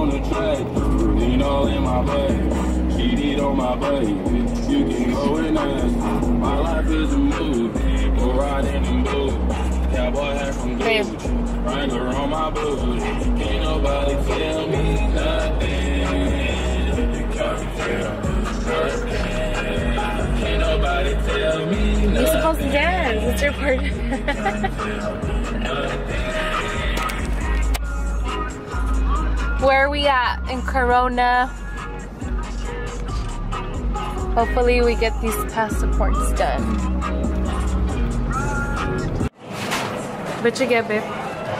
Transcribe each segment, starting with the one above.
on the track. You know, in my bed. Cheated on my baby. You can go and ask. My life is a movie. We're riding in blue. Cowboy hat from Gucci. Wrangler on my boots. Can't nobody tell me nothing. Can't nobody tell me nothing. You're supposed to dance. It's your part. Where are we at? In Corona. Hopefully we get these passports done. What you get, babe?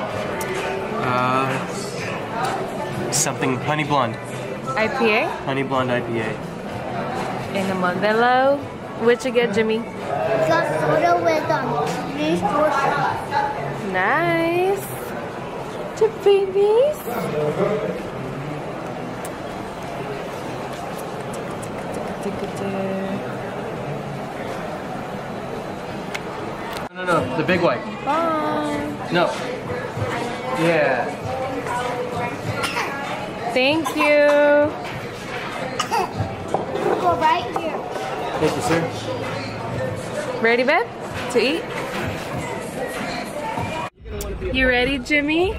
Something honey blonde. IPA? Honey blonde IPA. In a Modelo. What you get, Jimmy? Got soda with these 4 shots. Nice. The babies. No, the big white. Bye. No. Yeah. Thank you. Go right here. Thank you, sir. Ready, babe? To eat? You ready, Jimmy?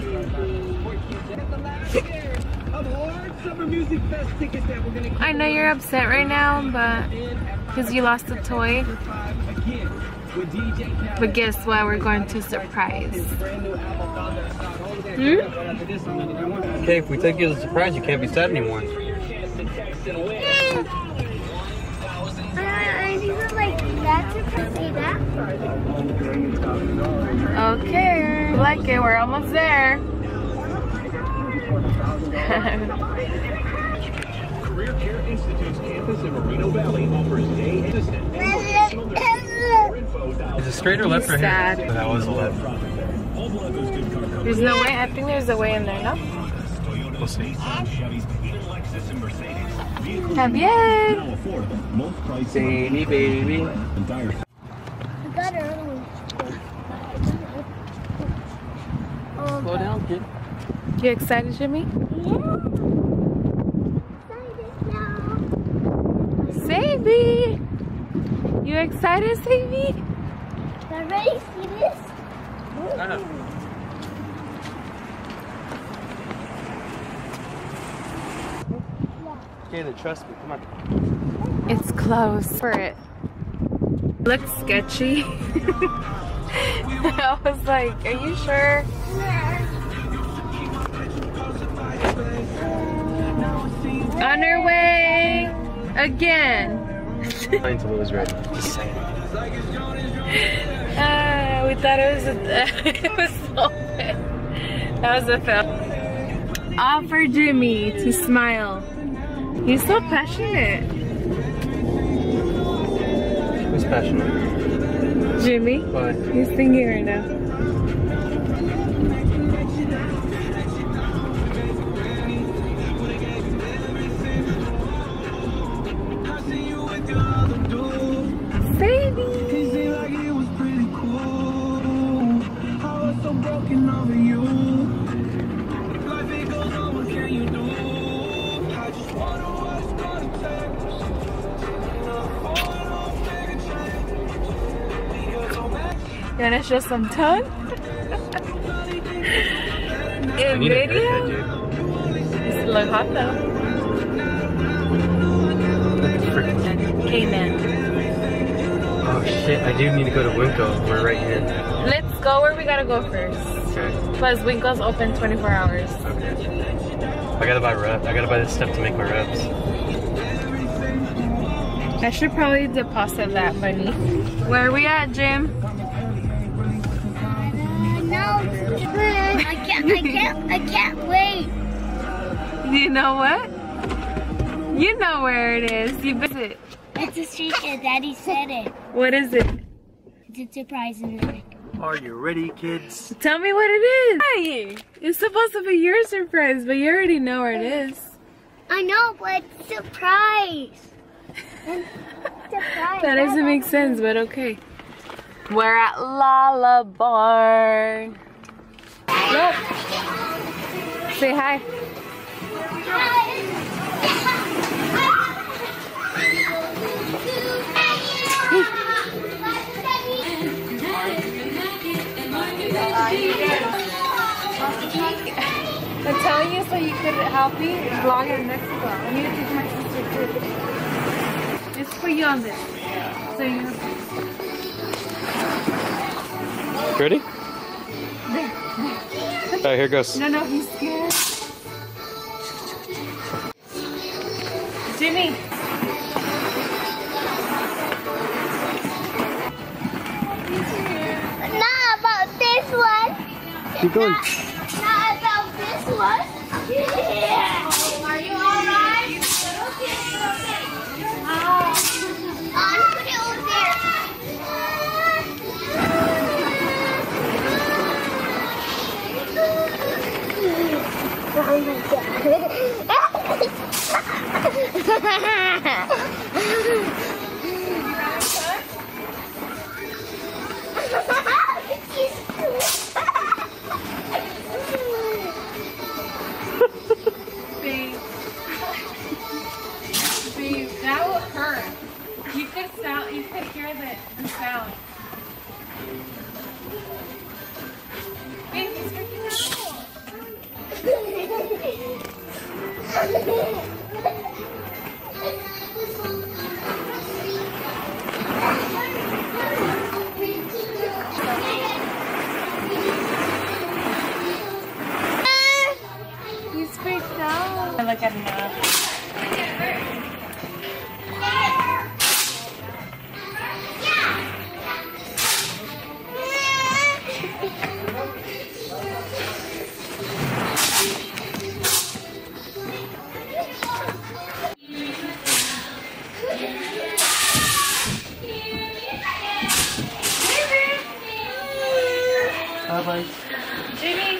I know you're upset right now, but because you lost a toy. But guess what? We're going to surprise. Okay, if we take you as a surprise, you can't be sad anymore. Okay, like it. We're almost there. Career Care Institute's campus in Moreno Valley offers day assistant. Is it straight or left or Sad. here? That was a left. There's no way. I think there's a way in there, no? We'll see. Have yet. Zany baby. I got it early. Slow down, kid. You excited, Jimmy? Yeah. Excited now. Savy! You excited, Savy? Y'all ready? See this? Taylor, trust me. Come on. It's close for it. Looks sketchy. I was like, are you sure? On our way again. Until it was ready. Just saying. We thought it was it was so bad. That was a fail. All for Jimmy to smile. He's so passionate. Who's passionate? Jimmy? Why? He's singing right now. Baby! You wanna show some tongue? In video? It's look hot though. Amen. Oh shit, I do need to go to Winco. We're right here. Let's go where we gotta go first. Okay. Plus Winco's open 24 hours. Okay. I gotta buy rep. I gotta buy this stuff to make my reps. I should probably deposit that money. Where are we at, Jim? No, I can't wait. You know what? You know where it is. You visit. It's a street and Daddy said it. What is it? It's a surprise in the back. Are you ready, kids? Tell me what it is. Hey, it's supposed to be your surprise, but you already know where it is. I know, but it's a surprise. Surprise. That doesn't make sense, but okay. We're at LaLaBarn. Look. Say hi. I'm telling you so you could help me vlog in Mexico. I need to take my sister too. Just put you on this. So you have Ready? Alright, here goes. No, he's scared. Jimmy. Not about this one. Keep going. Not about this one. Yeah. Are you alright? Okay. I'll put it over there. Babe, that would hurt. You could hear the sound. Babe, he's freaking out. He's freaked out. I look at him now. Bye-bye. Jimmy!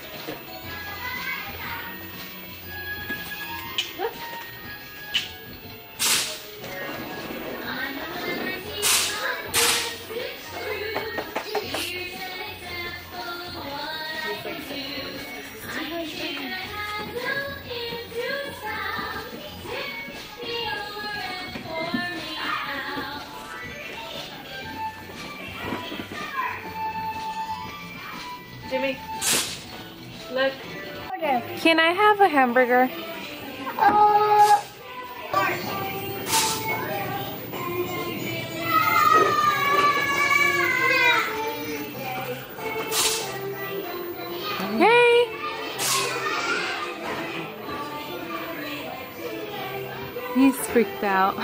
Look. Jimmy, look. Can I have a hamburger? Hey! He's freaked out.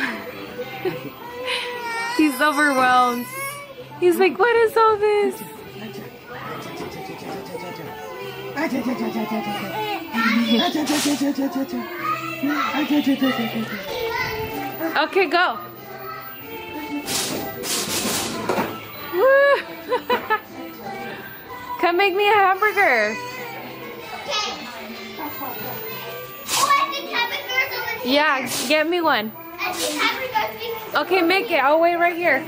He's overwhelmed. He's like, what is all this? Okay, go. Woo. Come make me a hamburger. Yeah, get me one. Okay, make it. I'll wait right here.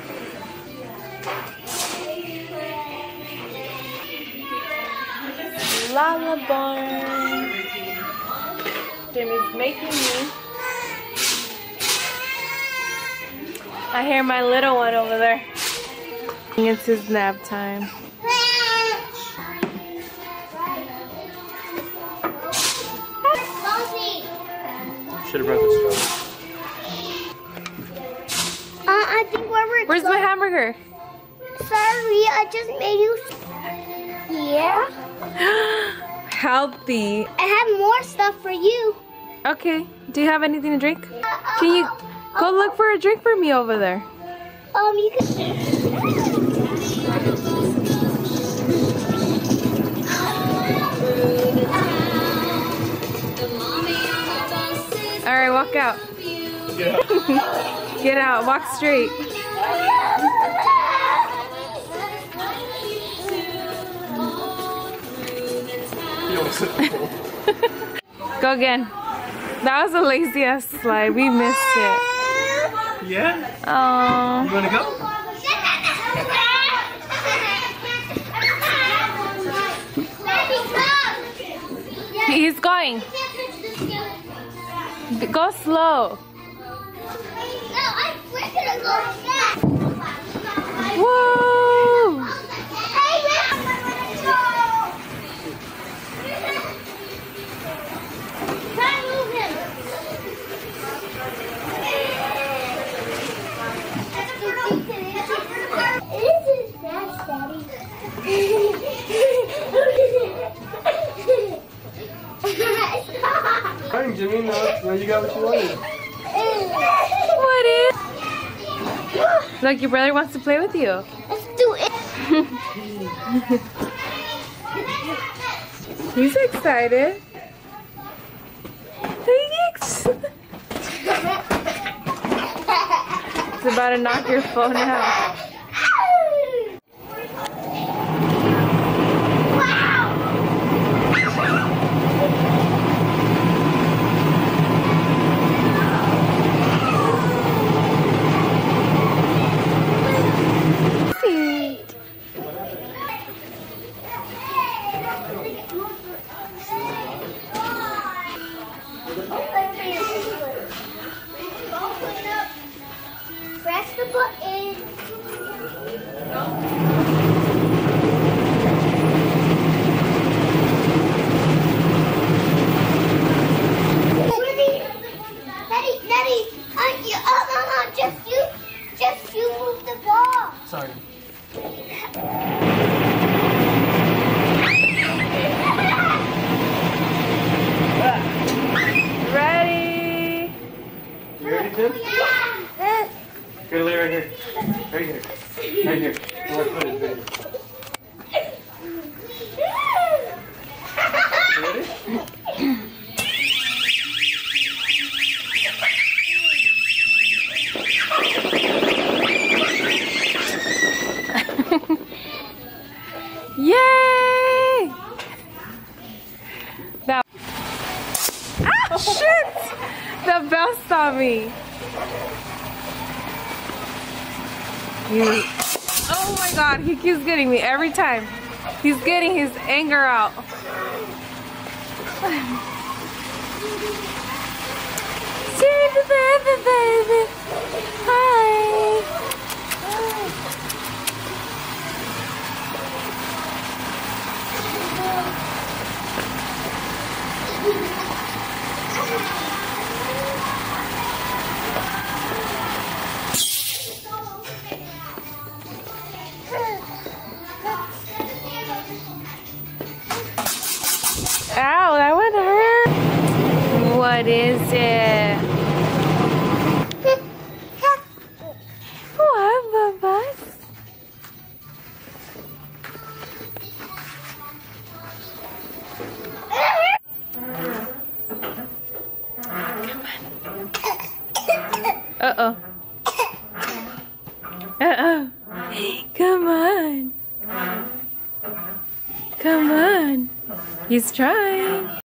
LaLaBarn. Jimmy's making me. I hear my little one over there. It's his nap time. Should have brought the straw. I think Where's my hamburger? Sorry, I just made you. Yeah. Healthy. I have more stuff for you. Okay. Do you have anything to drink? Can you go look for a drink for me over there? You can. All right, walk out. Get out. Walk straight. Go again. That was a lazy ass slide. We missed it. Yeah? Oh. You wanna go? He's going. Go slow. No, we're gonna go fast. Whoa! Hey, try to move him. This is fast, Daddy. Fine, Jimmy. Now you got what you wanted. What is? Look, your brother wants to play with you. Let's do it. He's excited. It's about to knock your phone out. Press the button. Daddy, just you move the ball. Sorry. Ready? You ready, Tim? Yeah. Gonna lay right here. Right here. Right here. Where my foot is, baby. You ready? Yay! That. Ah, shit! The bounced on me. Oh my god, he keeps getting me every time. He's getting his anger out. Baby. Hi. Ow, that would hurt. What is it? What, Bubba? Uh-oh. Uh-oh. Come on. Come on. He's trying.